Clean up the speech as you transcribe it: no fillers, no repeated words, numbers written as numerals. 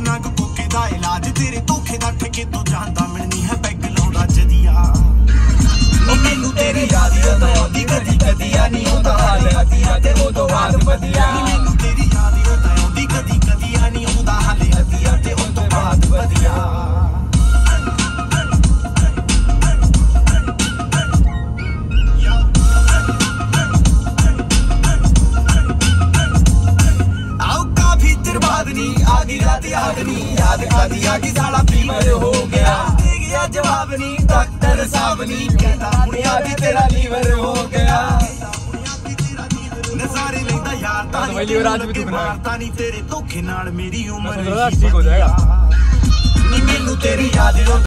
नंग कोके दा इलाज तेरे धोखे दा ठेके तो जानदा मिलनी है पैग लाउंदा जदिया मैनू तेरी याद आउंदी कदी कदी नहीं होंदा हाल अदिया ते उदों बाद वधिया मैनू तेरी याद आउंदी कदी कदी नहीं होंदा हाल अदिया ते उदों बाद वधिया आगी रात याद नहीं याद खादी आगी साला फीवर हो गया दे गया जवाब नहीं डॉक्टर साहब नहीं कहता बुनियादी तेरा लीवर हो गया नजारे लेंदा यार तानी मारता नहीं तेरे धोखे नाल मेरी उम्र ठीक हो जाएगा नी मैनू तेरी याद